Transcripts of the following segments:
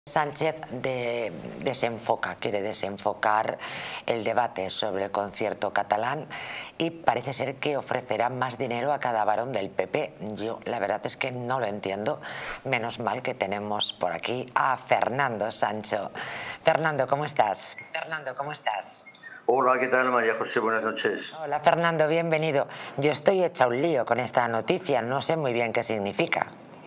Sánchez quiere desenfocar el debate sobre el concierto catalán y parece ser que ofrecerá más dinero a cada varón del PP. Yo la verdad es que no lo entiendo. Menos mal que tenemos por aquí a Fernando Sancho. Fernando, ¿cómo estás? Hola, ¿qué tal, María José? Buenas noches. Hola, Fernando, bienvenido. Yo estoy hecha un lío con esta noticia, no sé muy bien qué significa.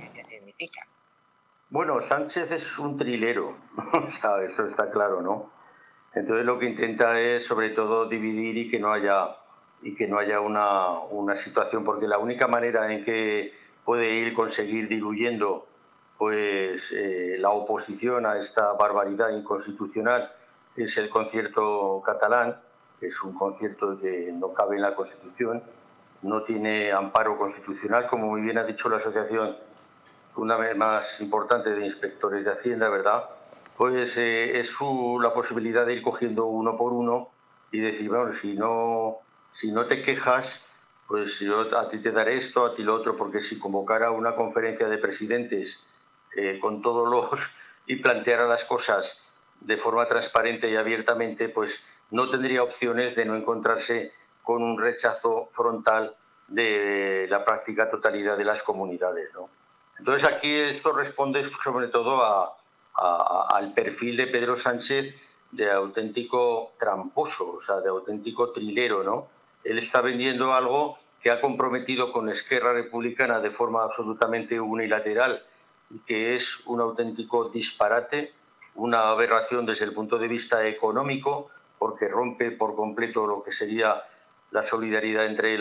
Bueno, Sánchez es un trilero, o sea, eso está claro, ¿no? Entonces lo que intenta es, sobre todo, dividir y que no haya una situación, porque la única manera en que puede conseguir diluyendo pues la oposición a esta barbaridad inconstitucional es el concierto catalán, que es un concierto que no cabe en la Constitución, no tiene amparo constitucional, como muy bien ha dicho la asociación una vez más importante de inspectores de Hacienda, ¿verdad? Pues es la posibilidad de ir cogiendo uno por uno y decir, bueno, si no te quejas, pues yo a ti te daré esto, a ti lo otro, porque si convocara una conferencia de presidentes con todos los y planteara las cosas de forma transparente y abiertamente, pues no tendría opciones de no encontrarse con un rechazo frontal de la práctica totalidad de las comunidades, ¿no? Entonces aquí esto responde sobre todo al perfil de Pedro Sánchez de auténtico tramposo, o sea, de auténtico trilero, ¿no? Él está vendiendo algo que ha comprometido con Esquerra Republicana de forma absolutamente unilateral y que es un auténtico disparate, una aberración desde el punto de vista económico, porque rompe por completo lo que sería la solidaridad entre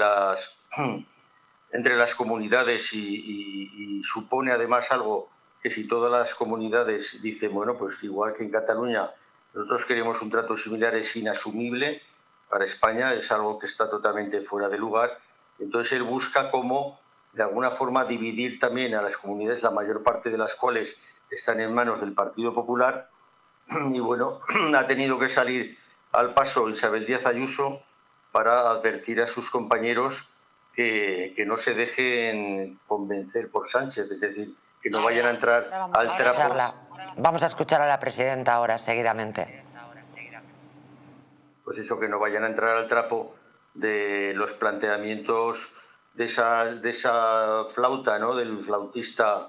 las comunidades y supone además algo que si todas las comunidades dicen, bueno, pues igual que en Cataluña nosotros queremos un trato similar, es inasumible para España, es algo que está totalmente fuera de lugar. Entonces él busca cómo, de alguna forma, dividir también a las comunidades, la mayor parte de las cuales están en manos del Partido Popular, y bueno, ha tenido que salir al paso Isabel Díaz Ayuso para advertir a sus compañeros que no se dejen convencer por Sánchez, es decir, que no vayan a entrar al trapo. Vamos a escuchar a la presidenta ahora, seguidamente. Pues eso, que no vayan a entrar al trapo de los planteamientos de esa flauta, ¿no? Del flautista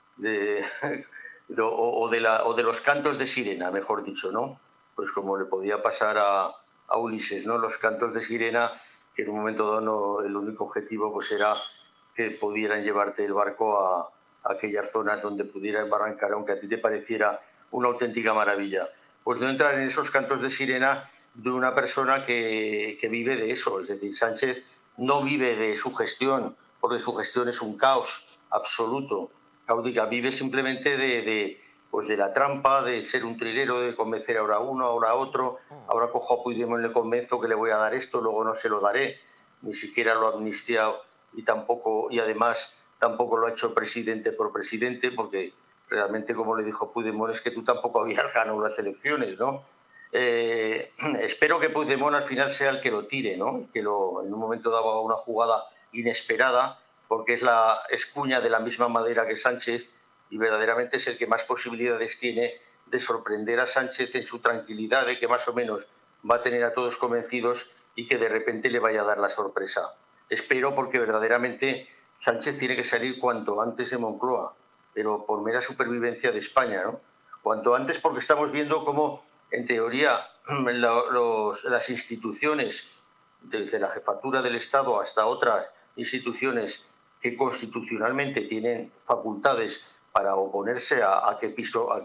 o de los cantos de sirena, mejor dicho, ¿no? Pues como le podía pasar a Ulises, ¿no? Los cantos de sirena, que en un momento dado el único objetivo pues era que pudieran llevarte el barco a aquellas zonas donde pudiera embarrancar, aunque a ti te pareciera una auténtica maravilla. Pues no entrar en esos cantos de sirena de una persona que vive de eso. Es decir, Sánchez no vive de su gestión, porque su gestión es un caos absoluto, caótica. Vive simplemente de la trampa, de ser un trilero, de convencer ahora a uno, ahora a otro. Ahora cojo a Puigdemont y le convenzo que le voy a dar esto, luego no se lo daré. Ni siquiera lo ha amnistiado y además tampoco lo ha hecho presidente por presidente, porque realmente, como le dijo Puigdemont, es que tú tampoco habías ganado las elecciones, ¿no? Espero que Puigdemont al final sea el que lo tire, ¿no? Que en un momento dado una jugada inesperada, porque es cuña de la misma madera que Sánchez y verdaderamente es el que más posibilidades tiene de sorprender a Sánchez en su tranquilidad, de que más o menos va a tener a todos convencidos y que de repente le vaya a dar la sorpresa. Espero, porque verdaderamente Sánchez tiene que salir cuanto antes de Moncloa, pero por mera supervivencia de España, ¿no? Cuanto antes, porque estamos viendo cómo, en teoría, las instituciones, desde la jefatura del Estado hasta otras instituciones que constitucionalmente tienen facultades para oponerse a que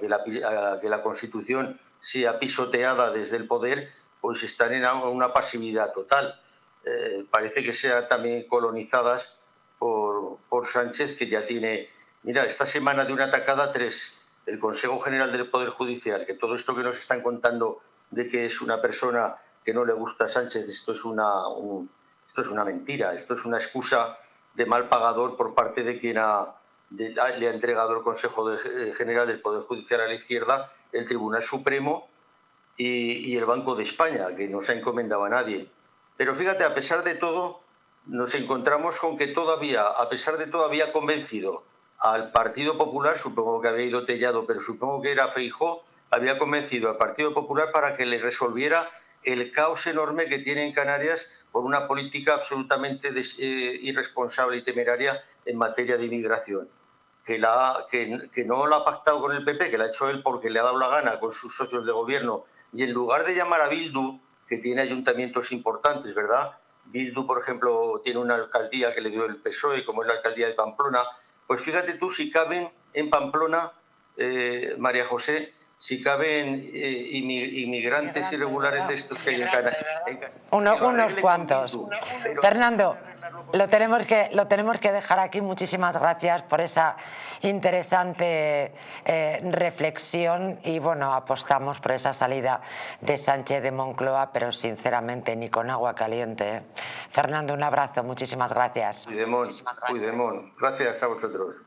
la Constitución sea pisoteada desde el poder, pues están en una pasividad total. Parece que sean también colonizadas por Sánchez, que ya tiene... Mira, esta semana de una atacada 3, el Consejo General del Poder Judicial, que todo esto que nos están contando de que es una persona que no le gusta a Sánchez, esto es una mentira, esto es una excusa de mal pagador por parte de quien le ha entregado el Consejo General del Poder Judicial a la izquierda, el Tribunal Supremo y el Banco de España, que no se ha encomendado a nadie. Pero fíjate, a pesar de todo, nos encontramos con que todavía, a pesar de todo, había convencido al Partido Popular, supongo que había ido Tellado, pero supongo que era Feijóo, había convencido al Partido Popular para que le resolviera el caos enorme que tiene en Canarias por una política absolutamente irresponsable y temeraria en materia de inmigración. Que no lo ha pactado con el PP, que lo ha hecho él porque le ha dado la gana con sus socios de gobierno, y en lugar de llamar a Bildu, que tiene ayuntamientos importantes, ¿verdad? Bildu, por ejemplo, tiene una alcaldía que le dio el PSOE, como es la alcaldía de Pamplona. Pues fíjate tú si caben en Pamplona, María José, si caben inmigrantes irregulares de estos que hay en Canarias. Unos cuantos. Fernando, lo tenemos que dejar aquí. Muchísimas gracias por esa interesante reflexión y bueno, apostamos por esa salida de Sánchez de Moncloa, pero sinceramente ni con agua caliente, ¿eh? Fernando, un abrazo, muchísimas gracias. Puigdemont, gracias a vosotros.